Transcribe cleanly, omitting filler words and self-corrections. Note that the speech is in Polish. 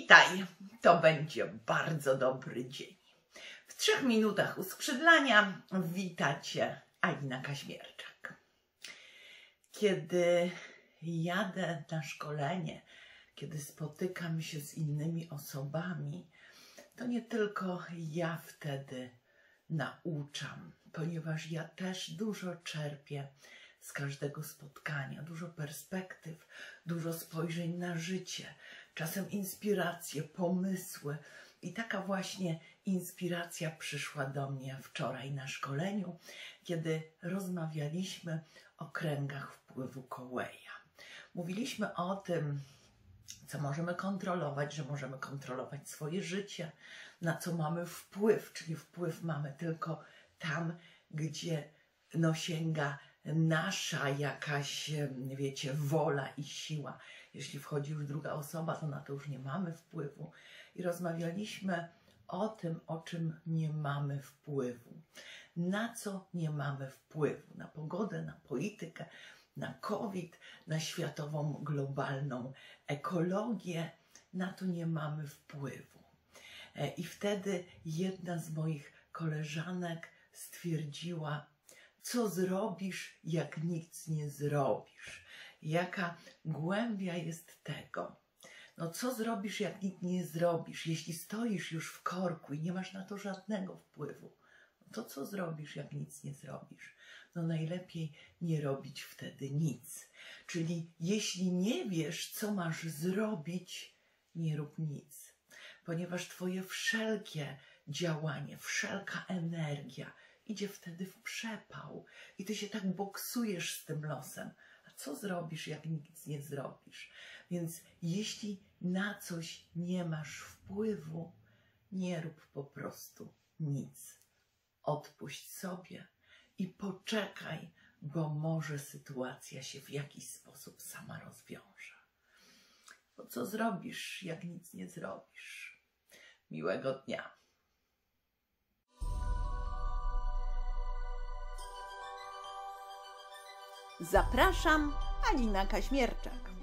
Witaj, to będzie bardzo dobry dzień. W 3 minutach uskrzydlania wita Cię Alina Kaźmierczak. Kiedy jadę na szkolenie, kiedy spotykam się z innymi osobami, to nie tylko ja wtedy nauczam, ponieważ ja też dużo czerpię z każdego spotkania, dużo perspektyw, dużo spojrzeń na życie, czasem inspiracje, pomysły. I taka właśnie inspiracja przyszła do mnie wczoraj na szkoleniu, kiedy rozmawialiśmy o kręgach wpływu Coweya. Mówiliśmy o tym, co możemy kontrolować, że możemy kontrolować swoje życie, na co mamy wpływ, czyli wpływ mamy tylko tam, gdzie sięga nasza jakaś, wiecie, wola i siła. Jeśli wchodzi już druga osoba, to na to już nie mamy wpływu. I rozmawialiśmy o tym, o czym nie mamy wpływu. Na co nie mamy wpływu? Na pogodę, na politykę, na COVID, na światową, globalną ekologię. Na to nie mamy wpływu. I wtedy jedna z moich koleżanek stwierdziła: co zrobisz, jak nic nie zrobisz? Jaka głębia jest tego? No co zrobisz, jak nic nie zrobisz? Jeśli stoisz już w korku i nie masz na to żadnego wpływu, to co zrobisz, jak nic nie zrobisz? No najlepiej nie robić wtedy nic. Czyli jeśli nie wiesz, co masz zrobić, nie rób nic. Ponieważ twoje wszelkie działanie, wszelka energia idzie wtedy w przepał i ty się tak boksujesz z tym losem. A co zrobisz, jak nic nie zrobisz? Więc jeśli na coś nie masz wpływu, nie rób po prostu nic. Odpuść sobie i poczekaj, bo może sytuacja się w jakiś sposób sama rozwiąże. Bo co zrobisz, jak nic nie zrobisz? Miłego dnia. Zapraszam, Alina Kaźmierczak.